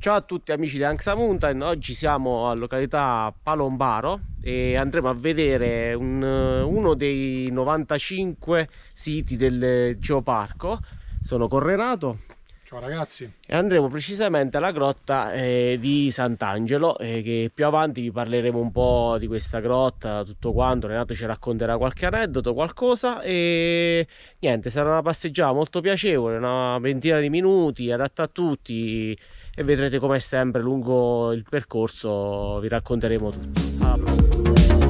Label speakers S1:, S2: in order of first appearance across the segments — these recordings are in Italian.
S1: Ciao a tutti amici di Anxa Mountain, oggi siamo a località Palombaro e andremo a vedere uno dei 95 siti del geoparco. Sono con Renato.
S2: Ciao ragazzi.
S1: E andremo precisamente alla grotta di Sant'Angelo, che più avanti vi parleremo un po' di questa grotta, tutto quanto. Renato ci racconterà qualche aneddoto, qualcosa, e niente, sarà una passeggiata molto piacevole, una ventina di minuti, adatta a tutti, e vedrete come sempre lungo il percorso vi racconteremo tutto. Alla prossima.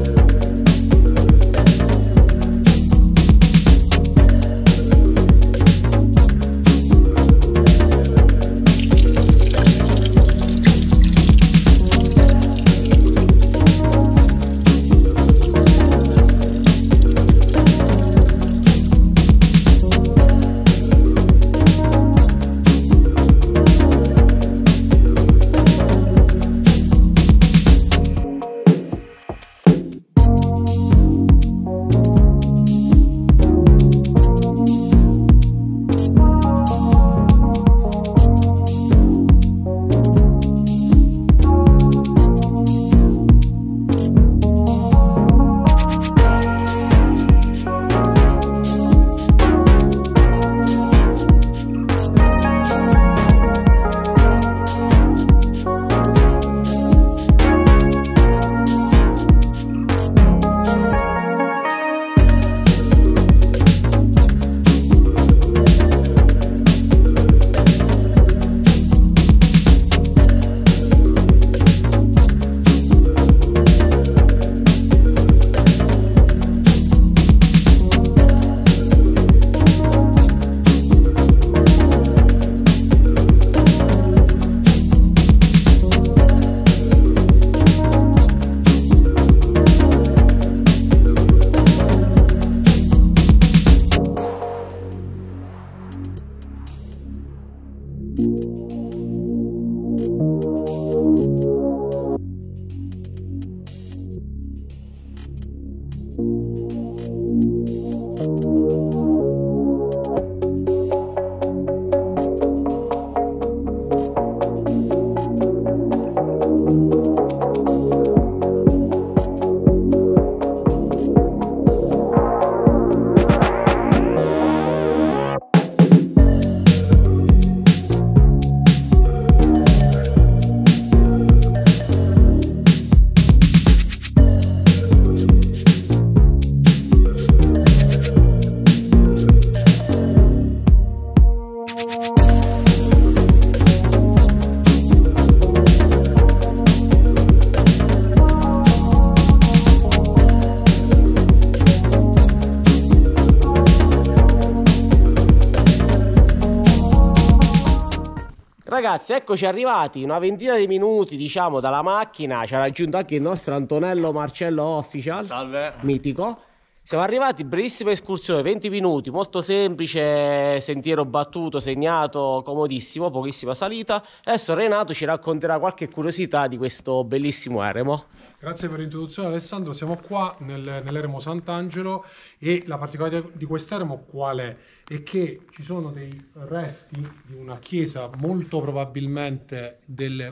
S1: Ragazzi, eccoci arrivati, una ventina di minuti diciamo dalla macchina, ci ha raggiunto anche il nostro Antonello Marcello Official.
S3: Salve.
S1: Mitico. Siamo arrivati, brevissima escursione, 20 minuti, molto semplice, sentiero battuto, segnato, comodissimo, pochissima salita. Adesso Renato ci racconterà qualche curiosità di questo bellissimo eremo.
S2: Grazie per l'introduzione Alessandro, siamo qua nell'eremo Sant'Angelo e la particolarità di quest'eremo qual è? È che ci sono dei resti di una chiesa molto probabilmente del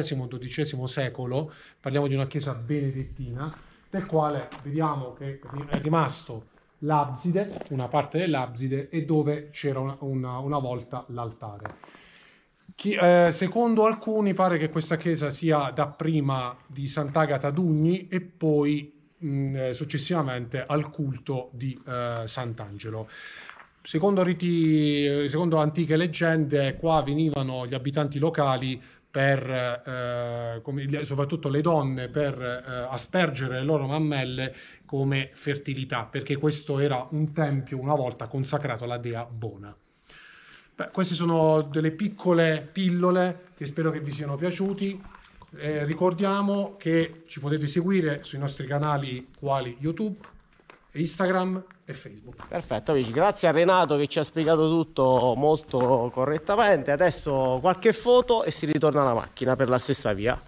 S2: XI-XII secolo, parliamo di una chiesa benedettina, del quale vediamo che è rimasto l'abside, una parte dell'abside, e dove c'era una volta l'altare. Secondo alcuni pare che questa chiesa sia dapprima di Sant'Agata d'Ugni e poi successivamente al culto di Sant'Angelo. Secondo antiche leggende, qua venivano gli abitanti locali soprattutto le donne, per aspergere le loro mammelle come fertilità, perché questo era un tempio una volta consacrato alla dea Bona. Beh, queste sono delle piccole pillole che spero che vi siano piaciuti. Ricordiamo che ci potete seguire sui nostri canali quali YouTube, Instagram e Facebook.
S1: Perfetto amici, grazie a Renato che ci ha spiegato tutto molto correttamente. Adesso qualche foto e si ritorna alla macchina per la stessa via.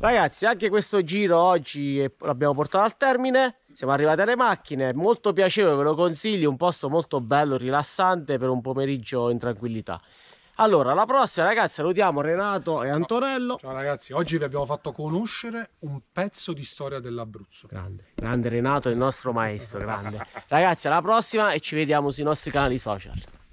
S1: Ragazzi, anche questo giro oggi l'abbiamo portato al termine. Siamo arrivati alle macchine, molto piacevole, ve lo consiglio, un posto molto bello, rilassante per un pomeriggio in tranquillità. Allora, alla prossima, ragazzi, salutiamo Renato e Antonello.
S2: Ciao ragazzi, oggi vi abbiamo fatto conoscere un pezzo di storia dell'Abruzzo.
S1: Grande, grande Renato, il nostro maestro, grande. Ragazzi, alla prossima e ci vediamo sui nostri canali social.